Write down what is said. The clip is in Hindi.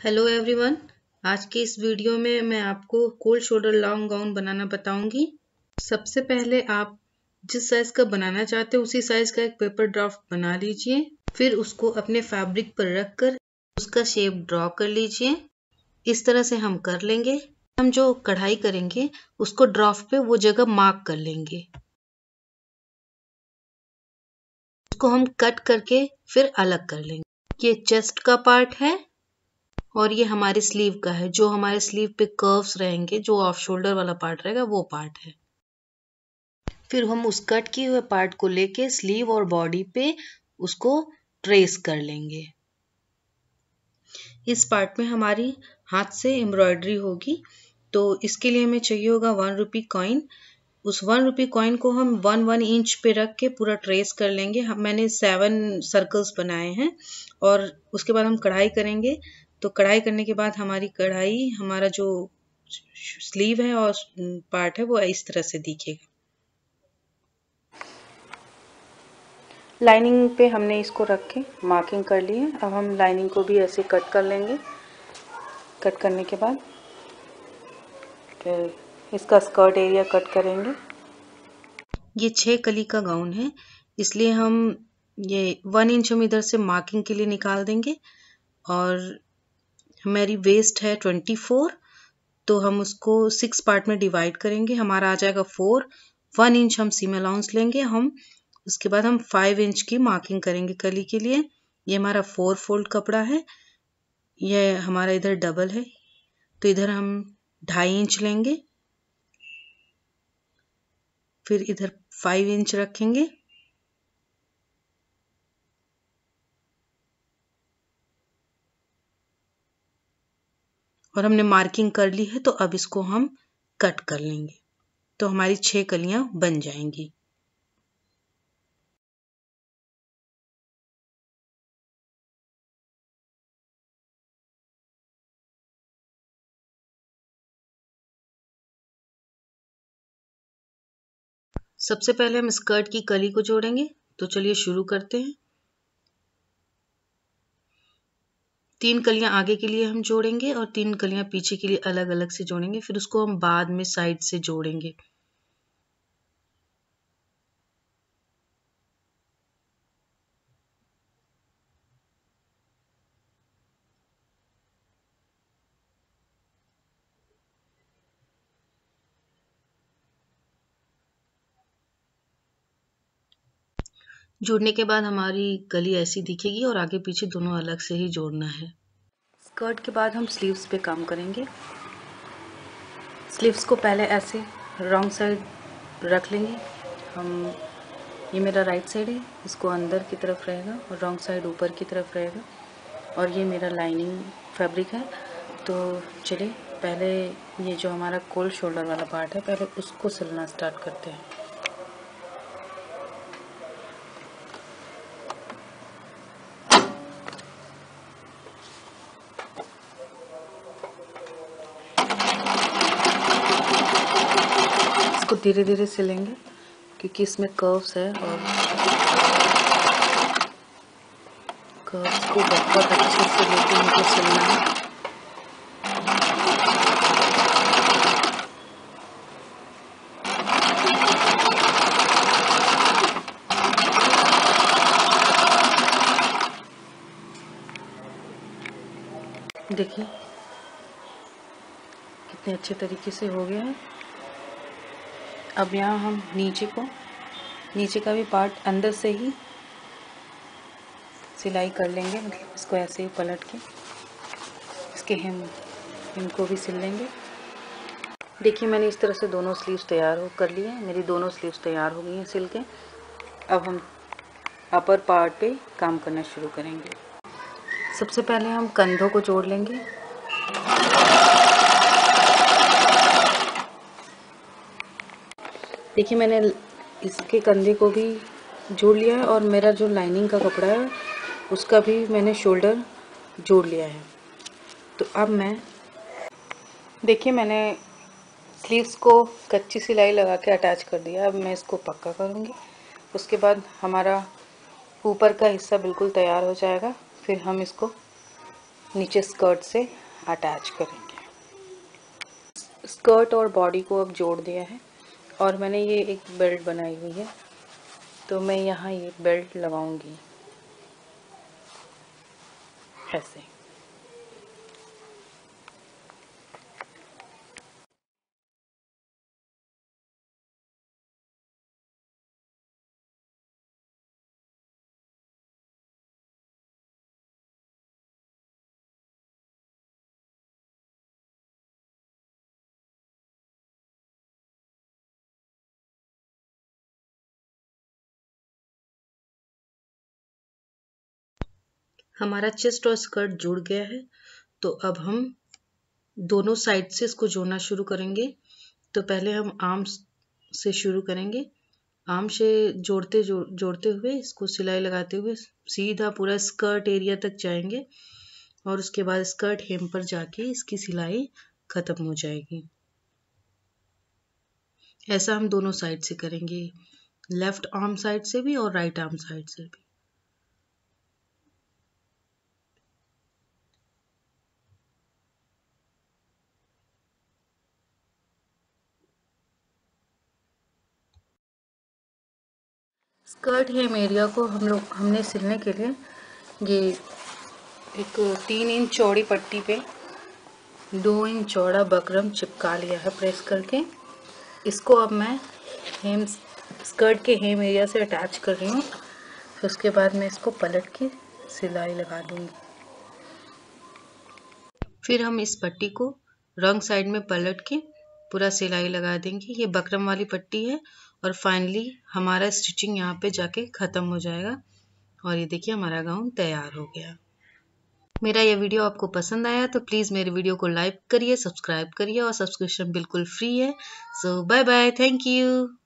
Hello everyone. आज के इस वीडियो में मैं आपको कोल्ड शोल्डर लॉन्ग गाउन बनाना बताऊंगी। सबसे पहले आप जिस साइज का बनाना चाहते हो उसी साइज का एक पेपर ड्राफ्ट बना लीजिए। फिर उसको अपने फैब्रिक पर रख कर उसका शेप ड्रॉ कर लीजिए। इस तरह से हम कर लेंगे। हम जो कढ़ाई करेंगे उसको ड्राफ्ट पे वो जगह मार्क कर लेंगे। उसको हम कट करके फिर अलग कर लेंगे। ये चेस्ट का पार्ट है और ये हमारे स्लीव का है। जो हमारे स्लीव पे कर्व्स रहेंगे, जो ऑफ शोल्डर वाला पार्ट रहेगा, वो पार्ट है। फिर हम उस कट किए हुए पार्ट को लेके स्लीव और बॉडी पे उसको ट्रेस कर लेंगे। इस पार्ट में हमारी हाथ से एम्ब्रॉयडरी होगी, तो इसके लिए हमें चाहिए होगा 1 रुपी कॉइन। उस 1 रुपी कॉइन को हम 1 इंच पे रख के पूरा ट्रेस कर लेंगे। मैंने 7 सर्कल्स बनाए हैं और उसके बाद हम कढ़ाई करेंगे। तो कढ़ाई करने के बाद हमारा जो स्लीव है और पार्ट है वो इस तरह से दिखेगा। लाइनिंग पे हमने इसको रख के मार्किंग कर ली है। अब हम लाइनिंग को भी ऐसे कट कर लेंगे। कट करने के बाद फिर इसका स्कर्ट एरिया कट करेंगे। ये 6 कली का गाउन है, इसलिए हम ये 1 इंच हम इधर से मार्किंग के लिए निकाल देंगे। और हमारी वेस्ट है 24, तो हम उसको 6 पार्ट में डिवाइड करेंगे। हमारा आ जाएगा 4। 1 इंच हम सीम अलाउंस लेंगे। उसके बाद हम 5 इंच की मार्किंग करेंगे कली के लिए। ये हमारा 4 फोल्ड कपड़ा है। ये हमारा इधर डबल है, तो इधर हम 2.5 इंच लेंगे। फिर इधर 5 इंच रखेंगे। और हमने मार्किंग कर ली है, तो अब इसको हम कट कर लेंगे, तो हमारी 6 कलियां बन जाएंगी। सबसे पहले हम स्कर्ट की कली को जोड़ेंगे, तो चलिए शुरू करते हैं। 3 कलियां आगे के लिए हम जोड़ेंगे और 3 कलियां पीछे के लिए अलग अलग से जोड़ेंगे। फिर उसको हम बाद में साइड से जोड़ेंगे। जोड़ने के बाद हमारी कली ऐसी दिखेगी और आगे पीछे दोनों अलग से ही जोड़ना है। स्कर्ट के बाद हम स्लीव्स पे काम करेंगे। स्लीव्स को पहले ऐसे रॉन्ग साइड रख लेंगे हम। ये मेरा राइट साइड है, इसको अंदर की तरफ रहेगा और रॉन्ग साइड ऊपर की तरफ रहेगा। और ये मेरा लाइनिंग फैब्रिक है। तो चलिए पहले ये जो हमारा कोल्ड शोल्डर वाला पार्ट है, पहले उसको सिलना स्टार्ट करते हैं। इसको धीरे धीरे सिलेंगे क्योंकि इसमें कर्व्स है और कर्व्स को बहुत अच्छे से लेके उनको सिलना है। देखिए कितने अच्छे तरीके से हो गया है। अब यहाँ हम नीचे का भी पार्ट अंदर से ही सिलाई कर लेंगे। मतलब इसको ऐसे ही पलट के इसके hem को भी सिल लेंगे। देखिए मैंने इस तरह से दोनों स्लीव्स तैयार कर लिए हैं। मेरी दोनों स्लीव्स तैयार हो गई हैं सिल के। अब हम अपर पार्ट पे काम करना शुरू करेंगे। सबसे पहले हम कंधों को जोड़ लेंगे। देखिए मैंने इसके कंधे को भी जोड़ लिया है और मेरा जो लाइनिंग का कपड़ा है उसका भी मैंने शोल्डर जोड़ लिया है। तो अब देखिए मैंने स्लीव्स को कच्ची सिलाई लगा के अटैच कर दिया। अब मैं इसको पक्का करूँगी। उसके बाद हमारा ऊपर का हिस्सा बिल्कुल तैयार हो जाएगा। फिर हम इसको नीचे स्कर्ट से अटैच करेंगे। स्कर्ट और बॉडी को अब जोड़ दिया है और मैंने ये एक बेल्ट बनाई हुई है, तो मैं यहाँ ये बेल्ट लगाऊंगी ऐसे। हमारा चेस्ट और स्कर्ट जुड़ गया है, तो अब हम दोनों साइड से इसको जोड़ना शुरू करेंगे। तो पहले हम आर्म्स से शुरू करेंगे। आर्म से जोड़ते हुए इसको सिलाई लगाते हुए सीधा पूरा स्कर्ट एरिया तक जाएंगे और उसके बाद स्कर्ट हेम पर जाके इसकी सिलाई खत्म हो जाएगी। ऐसा हम दोनों साइड से करेंगे, लेफ्ट आर्म साइड से भी और राइट आर्म साइड से भी। स्कर्ट हेम एरिया को हमने सिलने के लिए ये एक 3 इंच चौड़ी पट्टी पे 2 इंच चौड़ा बकरम चिपका लिया है प्रेस करके। इसको अब मैं हेम स्कर्ट के हेम एरिया से अटैच कर रही हूँ। फिर उसके बाद मैं इसको पलट के सिलाई लगा दूंगी। फिर हम इस पट्टी को रंग साइड में पलट के पूरा सिलाई लगा देंगे। ये बकरम वाली पट्टी है और फाइनली हमारा स्टिचिंग यहाँ पे जाके ख़त्म हो जाएगा और ये देखिए हमारा गाउन तैयार हो गया। मेरा ये वीडियो आपको पसंद आया तो प्लीज़ मेरे वीडियो को लाइक करिए, सब्सक्राइब करिए और सब्सक्रिप्शन बिल्कुल फ्री है। So bye bye, thank you.